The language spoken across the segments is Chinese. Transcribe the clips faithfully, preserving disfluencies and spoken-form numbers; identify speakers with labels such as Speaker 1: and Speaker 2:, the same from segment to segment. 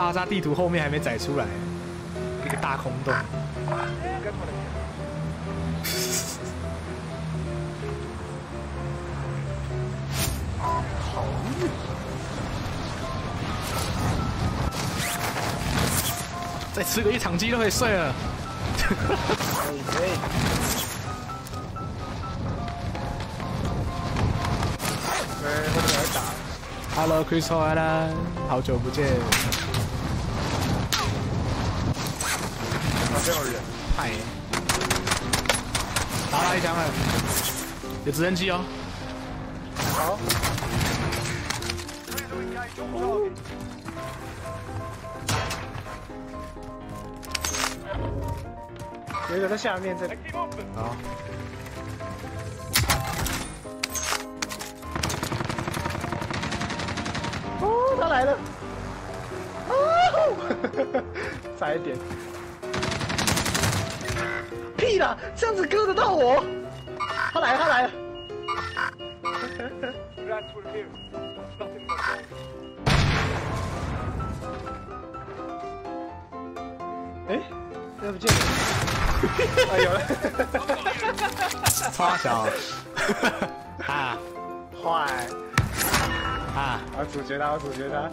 Speaker 1: 大沙地图后面还没载出来，一个大空洞。好远。再吃个一场鸡就可以睡了。
Speaker 2: 可以可以。对，后面来打。
Speaker 1: Hello Crystal Island， 好久不见。
Speaker 2: 好像有人。
Speaker 1: 嗨。打他一枪了，有直升机哦。
Speaker 2: 好。有一个在下面这里。
Speaker 1: 好。
Speaker 2: 哦，他来了！哦，差一点。屁啦，这样子割得到我？他来了，他来了。哎，那不见了。啊，有了！
Speaker 1: 超小，啊，
Speaker 2: 坏
Speaker 1: 啊！
Speaker 2: 我主角他，我主角他。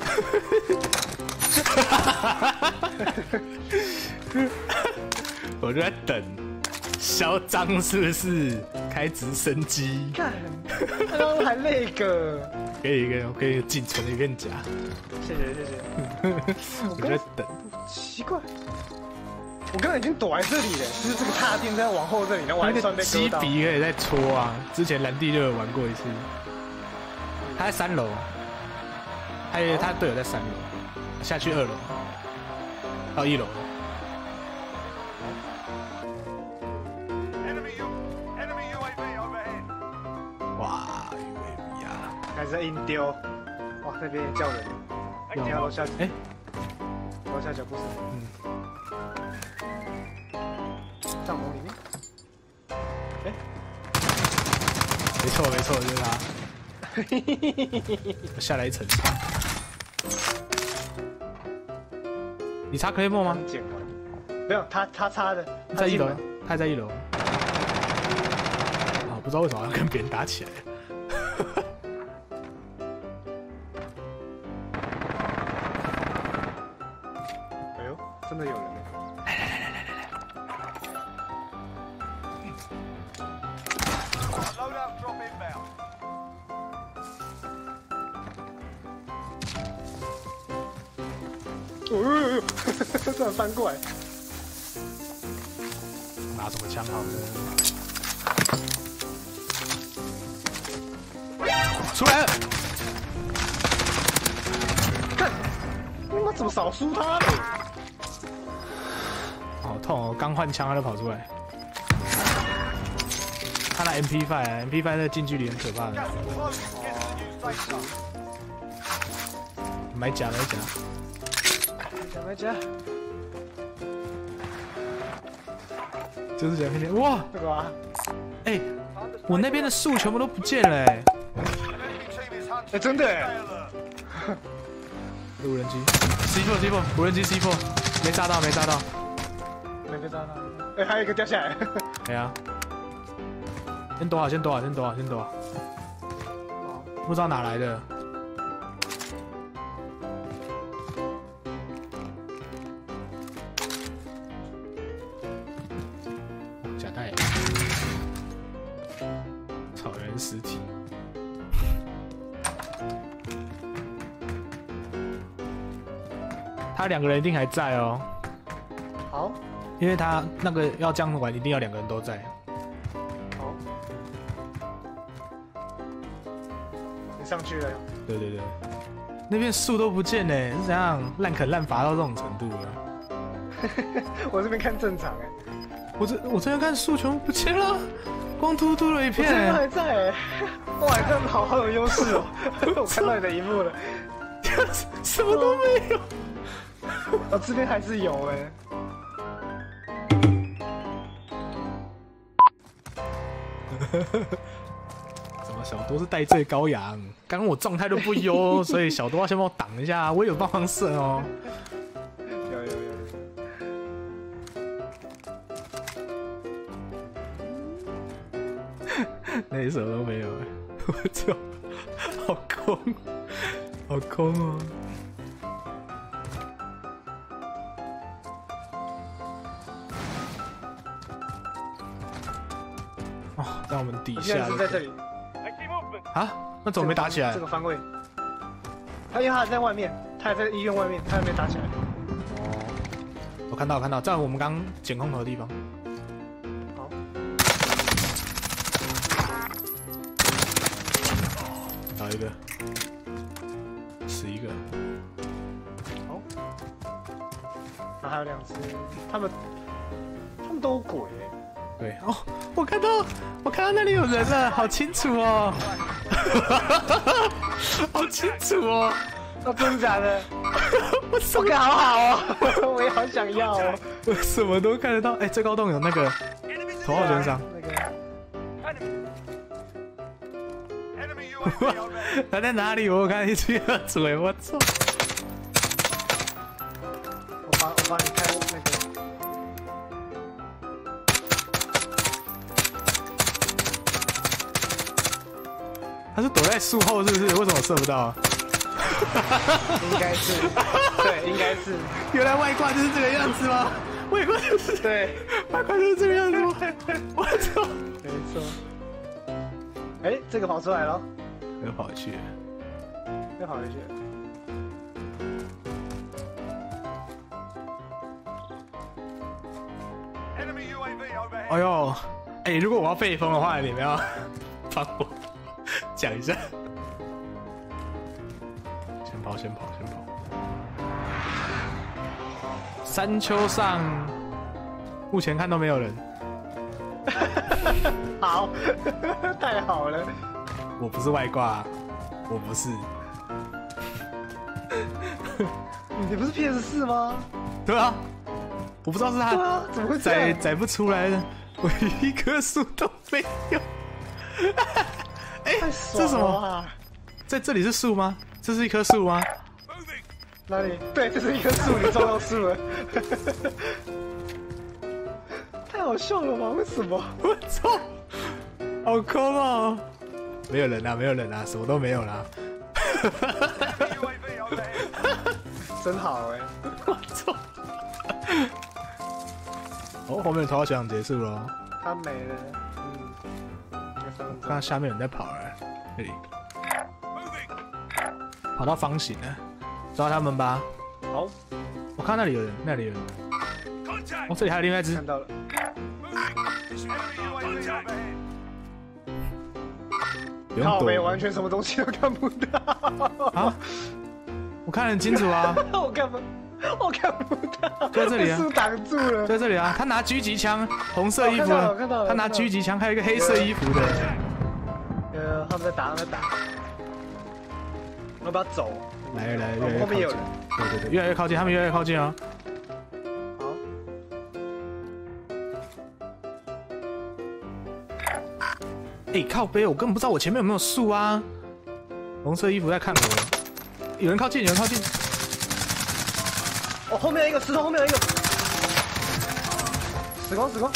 Speaker 1: 我就在等，嚣张是不是？开直升机，
Speaker 2: 看，他刚刚还那个。
Speaker 1: 给你一个，给你仅存的一片甲。
Speaker 2: 谢谢谢谢。
Speaker 1: 我在等，
Speaker 2: 奇怪。我刚才已经躲在这里了，就是这个踏垫在往后这里，然后我还算被割到。
Speaker 1: 鸡鼻可以再戳啊！之前蓝地就有玩过一次。他在三楼，他以为他队友在三楼，下去二楼，到一楼。哇 ，U A V 啊！
Speaker 2: 开始在硬丢，哇，那边也叫人，你看楼下，哎，楼下脚步声，嗯。帐篷里面，哎，
Speaker 1: 没错没错，就是他。我下来一层。你插 Claymore 吗？
Speaker 2: 捡完，没有，他他插的，
Speaker 1: 在一楼，他还在一楼。啊，不知道为什么要跟别人打起来。
Speaker 2: 哎呦，真的有人！
Speaker 1: 来来来来来来。
Speaker 2: 哦，突然翻过来，
Speaker 1: 拿什么枪好呢？出来了！
Speaker 2: 看，他妈怎么少输他的？
Speaker 1: 好痛哦！刚换枪他就跑出来。他拿 M P 五 ，M P 五 在近距离很可怕的。买甲买甲。
Speaker 2: 买甲，
Speaker 1: 就是这样看见哇！
Speaker 2: 这个啊，
Speaker 1: 哎、欸，我那边的树全部都不见了哎、欸！
Speaker 2: 哎、欸，真的哎、
Speaker 1: 欸！无人机 ，C 四 C 四，无人机 C 四，没炸到，没炸到，
Speaker 2: 没被炸到。哎、欸，还有一个掉下来。
Speaker 1: 对啊，先躲好，先躲好，先躲好，先躲好。不知道哪来的。草原尸体，他两个人一定还在哦。
Speaker 2: 好，
Speaker 1: 因为他那个要这样玩，一定要两个人都在。
Speaker 2: 好，你上去了。
Speaker 1: 对对对，那边树都不见呢，是怎样滥砍滥伐到这种程度了？
Speaker 2: 我这边看正常哎，
Speaker 1: 我这我这边看树全部不见了。光秃秃的一片，
Speaker 2: 我这边还在哎，哇，你真的好好有优势哦！我看到你的荧幕了，
Speaker 1: 什么都没有。
Speaker 2: 我这边还是有哎。
Speaker 1: 怎么小多是代罪羔羊？刚刚我状态都不优，所以小多要先帮我挡一下，我有帮忙射哦。 那里什么都没有哎，我操，好空，好空哦。哦，在我们底下。
Speaker 2: 我现在是在这里。
Speaker 1: 啊？那怎么没打起来？
Speaker 2: 这个方位。他因为他还在外面，他还在医院外面，他还没打起来。
Speaker 1: 哦，我看到，我看到，在我们刚捡空投的地方。
Speaker 2: 好。
Speaker 1: 打一个，死一个。
Speaker 2: 好。那还有两只，他们，他们都有鬼。
Speaker 1: 对哦，我看到，我看到那里有人了，好清楚哦，好清楚哦，
Speaker 2: 哦，真的假的？
Speaker 1: 我什
Speaker 2: 么好好哦，我也好想要哦，
Speaker 1: 我什么都看得到。哎、欸，最高洞有那个头号悬赏，
Speaker 2: 那个，
Speaker 1: 他在哪里？我看一清二楚哎，我操！
Speaker 2: 我帮我帮你看那个。
Speaker 1: 他是躲在树后是不是？为什么射不到啊？
Speaker 2: 应该是，对，应该是。
Speaker 1: 原来外挂就是这个样子吗？外挂就是
Speaker 2: 对，
Speaker 1: 外挂就是这个样子吗？我操！
Speaker 2: 没错。哎、欸，这个跑出来了，
Speaker 1: 又跑回去了，
Speaker 2: 又跑回去了。
Speaker 1: 哎呦，哎、欸，如果我要被封的话，你们要帮我讲一下。先跑，先跑，先跑。山丘上目前看都没有人。
Speaker 2: 好，太好了。
Speaker 1: 我不是外挂，我不是。
Speaker 2: 你不是 P S 四吗？
Speaker 1: 对啊，我不知道是他。
Speaker 2: 对啊，怎么会
Speaker 1: 载载不出来的？我一棵树都没有。哎、欸，这是什么？在这里是树吗？这是一棵树吗？
Speaker 2: 哪里？对，这是一棵树，你撞到树了。太好笑了吧？为什么？
Speaker 1: 我操！好空哦！没有人啊，没有人啊，什么都没有啦。
Speaker 2: 真好哎！
Speaker 1: 我操！哦，后面的头号悬赏结束了。
Speaker 2: 他没了。嗯。
Speaker 1: 看到下面有人在跑了，这里。跑到方形了，抓他们吧。
Speaker 2: 好。
Speaker 1: 我看到那里有人，那里有人。哦，这里还有另外一只。
Speaker 2: 看到了。靠北，完全什么东西都看不到。
Speaker 1: 啊！我看得很清楚啊。
Speaker 2: 我看不，我看不到。
Speaker 1: 在这里啊。
Speaker 2: 树挡住了。
Speaker 1: 在这里啊，他拿狙击枪，红色衣服的。
Speaker 2: 看到了，
Speaker 1: 他拿狙击枪，还有一个黑色衣服的。
Speaker 2: 呃，他们在打，他们在打。要不要走？
Speaker 1: 来来来，越来越靠近。
Speaker 2: 后面有人。
Speaker 1: 对对对，越来越靠近，他们越来越靠近啊。
Speaker 2: 好。
Speaker 1: 哎，靠背，我根本不知道我前面有没有树啊。红色衣服在看我，有人靠近，有人靠近。
Speaker 2: 哦，后面有一个石头，后面有一个。死光，死光。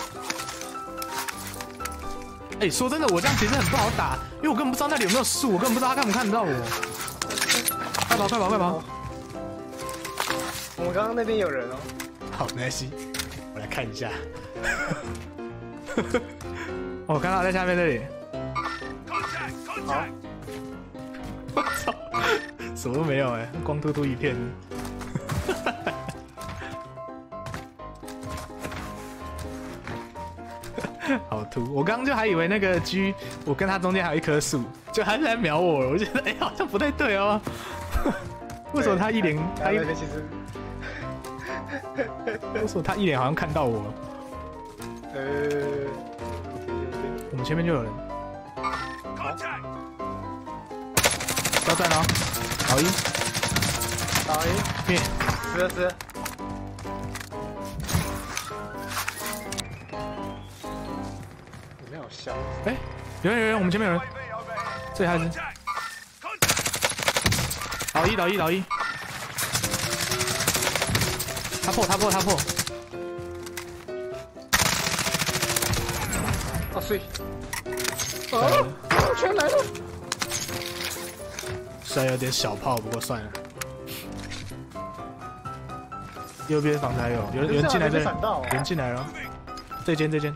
Speaker 1: 哎、欸，说真的，我这样其实很不好打，因为我根本不知道那里有没有树，我根本不知道他看不看得到我。快跑，快跑，快跑！
Speaker 2: 我们刚刚那边有人哦。
Speaker 1: 好，没关系，我来看一下。哦，我看到在下面这里。
Speaker 2: 好。
Speaker 1: 我操，什么都没有哎，光秃秃一片。好秃！我刚刚就还以为那个 G， 我跟他中间还有一棵树，就他在瞄我了。我觉得哎、欸，好像不太对哦。为什么他一脸？他一
Speaker 2: 其实，
Speaker 1: 为什么他一脸好像看到我？
Speaker 2: 呃，
Speaker 1: 我们前面就有人。
Speaker 2: 好，
Speaker 1: 交战哦，老一，
Speaker 2: 老一，
Speaker 1: 灭，
Speaker 2: 死了死了。小，
Speaker 1: 哎、欸，有人有人，我们前面有人，这里还是老一老一老一，他破他破他破，
Speaker 2: 哦水。哦，全来了。
Speaker 1: 虽然有点小炮，不过算了。右边房子还有，有人有人进来这里，有人进来了。这间这间。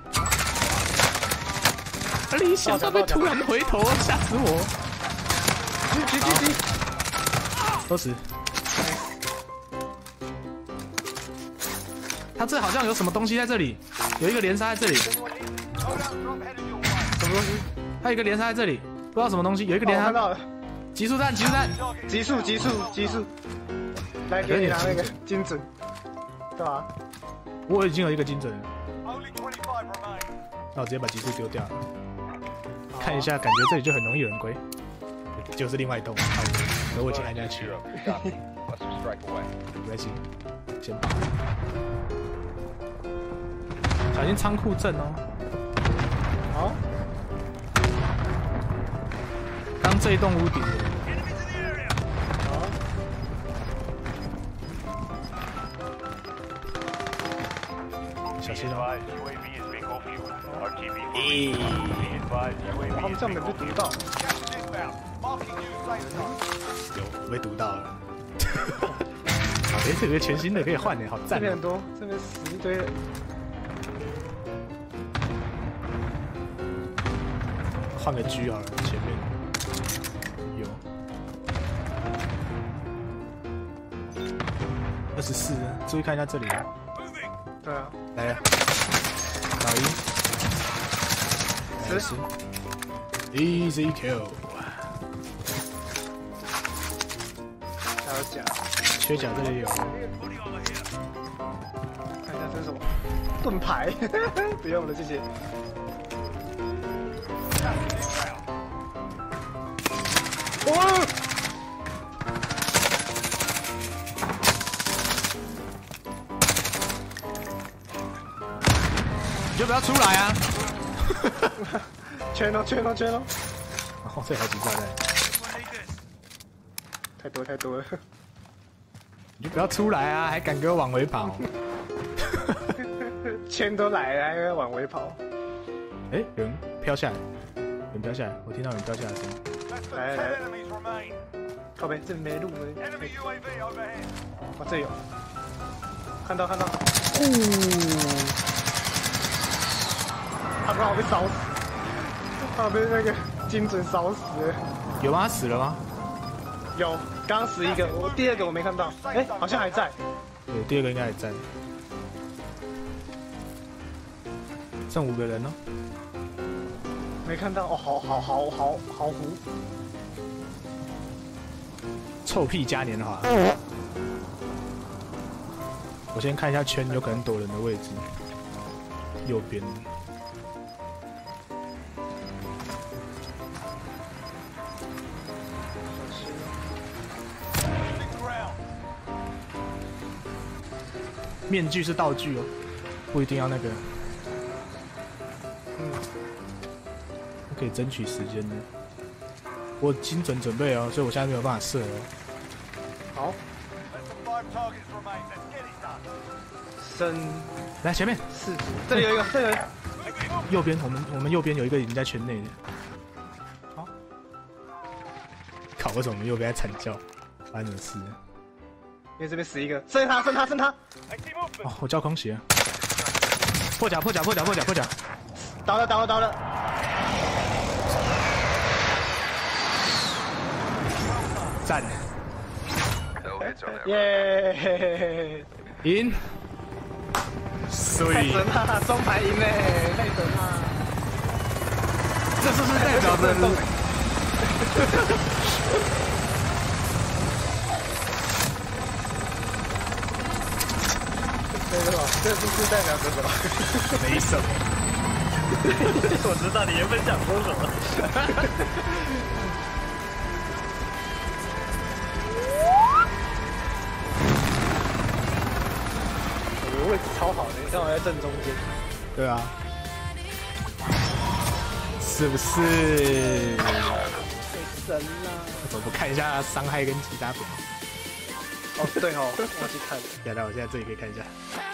Speaker 1: 理想他被突然回头，吓死我！
Speaker 2: 击击击击！
Speaker 1: 都死。他这好像有什么东西在这里，有一个连杀在这里。什么
Speaker 2: 东西？
Speaker 1: 还有一个连杀在这里，不知道什么东西，有一个连杀。
Speaker 2: 看到了。
Speaker 1: 极速弹，极速弹，
Speaker 2: 极速极速极速。来，给你拿那个精准，对吧？
Speaker 1: 我已经有一个精准了。那我直接把极速丢掉了。看一下，感觉这里就很容易有人归，就是另外一栋，而我已经按下去了。没关系，先跑。小心仓库阵哦。
Speaker 2: 好。
Speaker 1: 刚这一栋屋顶。
Speaker 2: 好。
Speaker 1: 小心哦。
Speaker 2: 咦，他们这样没被读到。
Speaker 1: 有被读到了。哎，这个全新的可以换的，好赞！
Speaker 2: 这边很多，这边死一堆人。
Speaker 1: 换个 G 好了，前面有二十四，注意看一下这里。
Speaker 2: 对啊，
Speaker 1: 来了，老一，
Speaker 2: 十
Speaker 1: ，easy kill。
Speaker 2: 还有甲，
Speaker 1: 缺甲这里有。
Speaker 2: 看一下这是什么？盾牌，不用了，谢谢。哇！
Speaker 1: 你就不要出来啊！
Speaker 2: 圈了，圈了，圈了！
Speaker 1: 哦，这好几挂在。
Speaker 2: 太多太多了。
Speaker 1: 你就不要出来啊，还敢给我往回跑？
Speaker 2: 圈都来了，还要往回跑。
Speaker 1: 哎、欸，有人飘下来，有人飘下来，我听到有人飘下来的声音。
Speaker 2: 来来来，靠北，这里没路了。哦，这有，看到看到。哦，他刚好被烧死，他被那个精准烧死了。
Speaker 1: 有吗？他死了吗？
Speaker 2: 有，刚死一个，我第二个我没看到。哎、欸，好像还在。
Speaker 1: 对，第二个应该还在。剩五个人哦。
Speaker 2: 没看到哦，好好好好好糊。
Speaker 1: 臭屁嘉年华。我先看一下圈，有可能躲人的位置。右边。面具是道具哦，不一定要那个。
Speaker 2: 嗯。
Speaker 1: 可以争取时间的。我精准准备哦，所以我现在没有办法射哦。
Speaker 2: 好。升。
Speaker 1: 来前面。
Speaker 2: 是。这里有一个，这里有一个。
Speaker 1: 右边，我们我们右边有一个已经在圈内的。好。靠！为什么我们右边在惨叫？发生什么事？
Speaker 2: 因为这边死一个，剩他，剩他，剩他。
Speaker 1: 哦，我叫空袭了。破甲，破甲，破甲，破甲，破甲。
Speaker 2: 倒了，倒了，倒了。
Speaker 1: 赞。
Speaker 2: 耶！
Speaker 1: 赢。所以。
Speaker 2: 太神了，双排赢嘞！太神了。
Speaker 1: 这是不是代表着？
Speaker 2: 这是什么？这是不是代表着什么？
Speaker 1: 没什么。
Speaker 2: 我知道你原本想说什么。我位置超好的，你看我在正中间。
Speaker 1: 对啊。是不是？
Speaker 2: 太神了！
Speaker 1: 我不看一下伤害跟击打表。
Speaker 2: 哦，对哦，忘记看了。
Speaker 1: 来来，我现在这里可以看一下。